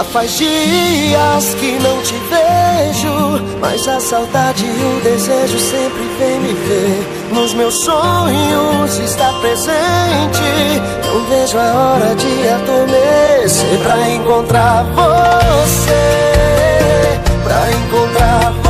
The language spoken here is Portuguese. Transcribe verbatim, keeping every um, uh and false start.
faz dias que não te vejo, mas a saudade e o desejo sempre vem me ver. Nos meus sonhos está presente, não vejo a hora de adormecer pra encontrar você, pra encontrar você.